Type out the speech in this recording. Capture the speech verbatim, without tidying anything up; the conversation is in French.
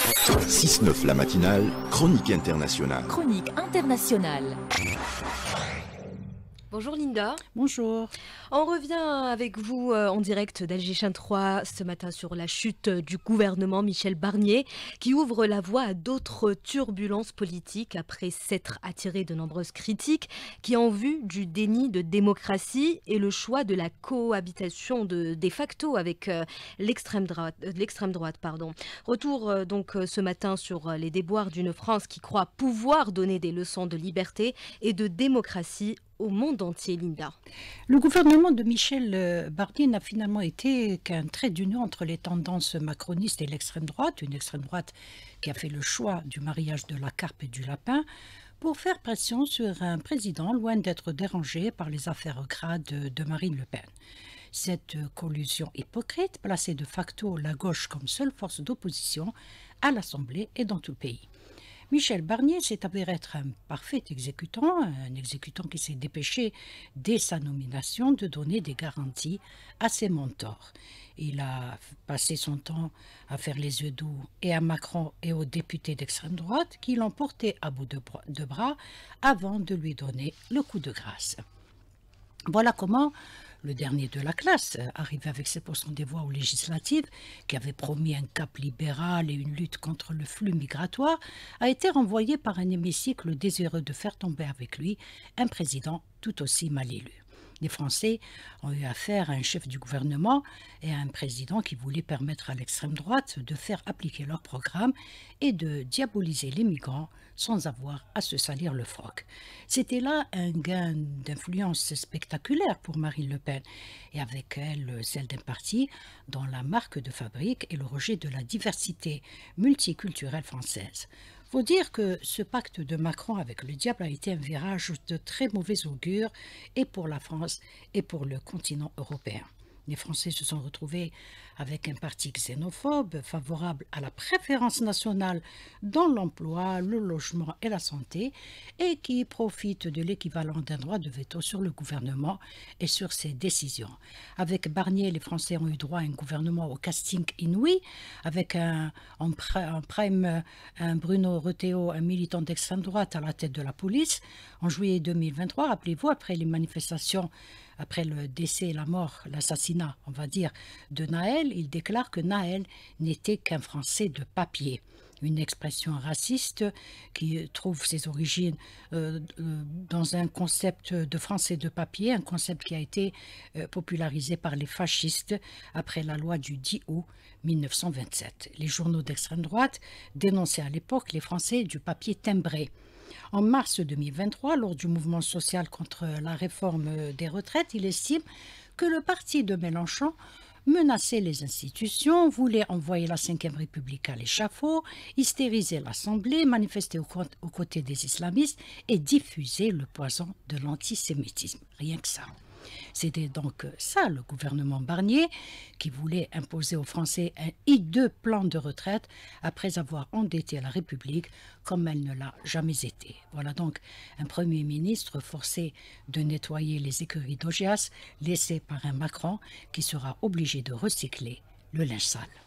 six neuf la matinale, chronique internationale. Chronique internationale. Bonjour Linda. Bonjour. On revient avec vous euh, en direct d'Alger trois ce matin sur la chute du gouvernement Michel Barnier qui ouvre la voie à d'autres turbulences politiques après s'être attiré de nombreuses critiques qui ont vu du déni de démocratie et le choix de la cohabitation de, de facto avec euh, l'extrême droite. Euh, l'extrême droite pardon. Retour euh, donc euh, ce matin sur euh, les déboires d'une France qui croit pouvoir donner des leçons de liberté et de démocratie au monde entier, Linda. Le gouvernement de Michel Barnier n'a finalement été qu'un trait d'union entre les tendances macronistes et l'extrême droite, une extrême droite qui a fait le choix du mariage de la carpe et du lapin pour faire pression sur un président loin d'être dérangé par les affaires crades de Marine Le Pen. Cette collusion hypocrite plaçait de facto la gauche comme seule force d'opposition à l'Assemblée et dans tout le pays. Michel Barnier s'est avéré être un parfait exécutant, un exécutant qui s'est dépêché dès sa nomination de donner des garanties à ses mentors. Il a passé son temps à faire les yeux doux et à Macron et aux députés d'extrême droite qui l'ont porté à bout de bras avant de lui donner le coup de grâce. Voilà comment le dernier de la classe, arrivé avec sept pour cent des voix aux législatives, qui avait promis un cap libéral et une lutte contre le flux migratoire, a été renvoyé par un hémicycle désireux de faire tomber avec lui un président tout aussi mal élu. Les Français ont eu affaire à un chef du gouvernement et à un président qui voulait permettre à l'extrême droite de faire appliquer leur programme et de diaboliser les migrants sans avoir à se salir le froc. C'était là un gain d'influence spectaculaire pour Marine Le Pen et avec elle celle d'un parti dont la marque de fabrique est le rejet de la diversité multiculturelle française. Faut dire que ce pacte de Macron avec le diable a été un virage de très mauvais augure et pour la France et pour le continent européen. Les Français se sont retrouvés avec un parti xénophobe, favorable à la préférence nationale dans l'emploi, le logement et la santé, et qui profite de l'équivalent d'un droit de veto sur le gouvernement et sur ses décisions. Avec Barnier, les Français ont eu droit à un gouvernement au casting inouï, avec un, en, en prime un Bruno Retailleau, un militant d'extrême droite à la tête de la police. En juillet deux mille vingt-trois, rappelez-vous, après les manifestations, après le décès, la mort, l'assassinat, on va dire, de Naël, il déclare que Naël n'était qu'un Français de papier. Une expression raciste qui trouve ses origines euh, dans un concept de Français de papier, un concept qui a été euh, popularisé par les fascistes après la loi du dix août mille neuf cent vingt-sept. Les journaux d'extrême droite dénonçaient à l'époque les Français du papier timbré. En mars deux mille vingt-trois, lors du mouvement social contre la réforme des retraites, il estime que le parti de Mélenchon menaçait les institutions, voulait envoyer la cinquième République à l'échafaud, hystériser l'Assemblée, manifester aux côtés des islamistes et diffuser le poison de l'antisémitisme. Rien que ça. C'était donc ça le gouvernement Barnier qui voulait imposer aux Français un hideux plan de retraite après avoir endetté la République comme elle ne l'a jamais été. Voilà donc un Premier ministre forcé de nettoyer les écuries d'Augias laissées par un Macron qui sera obligé de recycler le linge sale.